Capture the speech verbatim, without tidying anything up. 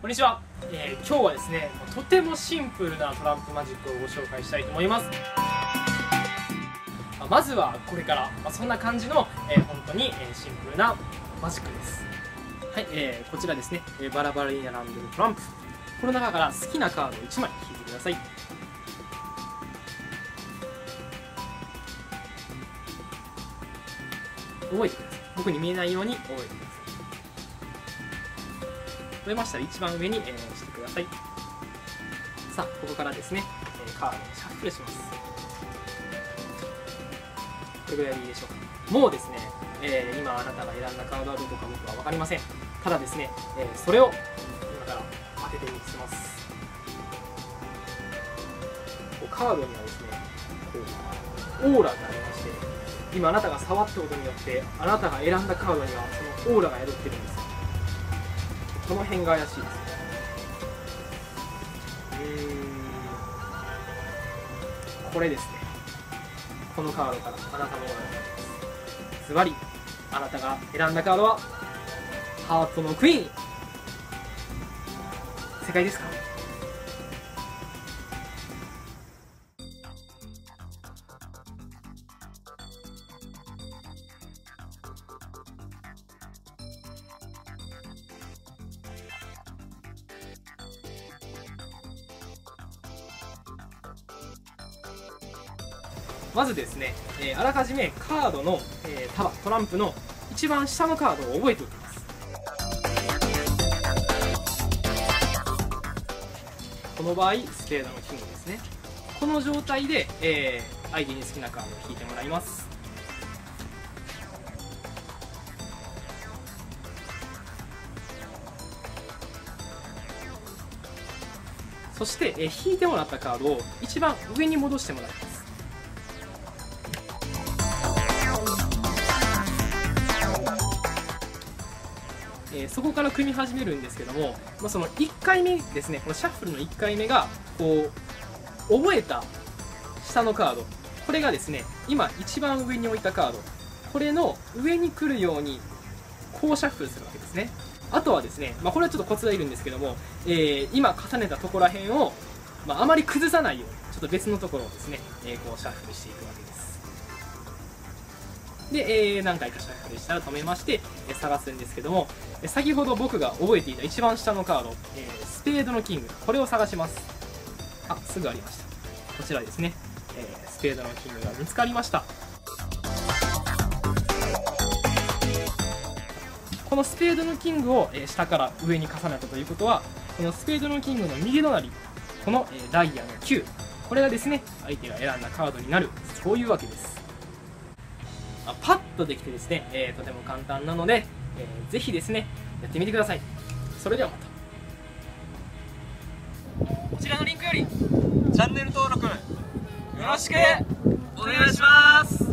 こんにちは、えー、今日はですねとてもシンプルなトランプマジックをご紹介したいと思います。まずはこれから、まあ、そんな感じの、えー、本当に、えー、シンプルなマジックです。はい、えー、こちらですね、えー、バラバラに並んでるトランプ、この中から好きなカードをいちまい引いてください。覚えてください。僕に見えないように覚えてください。覚えましたら一番上に、えー、してください。さあ、ここからですね、えー、カードをシャッフルします。これぐらいでいいでしょうか。もうですね、えー、今あなたが選んだカードはどこか僕は分かりません。ただですね、えー、それを今から当ててみせます。こうカードにはですね、こうオーラがありまして、今あなたが触ったことによってあなたが選んだカードにはそのオーラが宿ってるんです。この辺が怪しいですね。うーんこれですね。このカードからあなたのオーラが出ます。ズバリあなたが選んだカードはハートのクイーン。正解ですか？まずですね、えー、あらかじめカードの、えー、束、トランプの一番下のカードを覚えておきます。この場合スペードのキングですね。この状態で、えー、相手に好きなカードを引いてもらいます。そして、えー、引いてもらったカードを一番上に戻してもらいます。えー、そこから組み始めるんですけども、まあ、そのいっかいめですね、このシャッフルのいっかいめがこう覚えた下のカード、これがですね今一番上に置いたカード、これの上に来るようにこうシャッフルするわけですね。あとはですね、まあ、これはちょっとコツがいるんですけども、えー、今重ねたところらへんを、まあ、あまり崩さないようにちょっと別のところをですね、えー、こうシャッフルしていくわけです。で、えー、何回かシャッフルしたら止めまして、えー、探すんですけども、えー、先ほど僕が覚えていた一番下のカード、えー、スペードのキング、これを探します。あ、すぐありました。こちらですね、えー、スペードのキングが見つかりました。このスペードのキングを、えー、下から上に重ねたということは、このスペードのキングの右隣、この、えー、ダイヤのきゅう、これがですね相手が選んだカードになる、そういうわけです。パッとできてですね、えー、とても簡単なので、えー、ぜひですねやってみてください。それではまた。こちらのリンクよりチャンネル登録よろしくお願いします。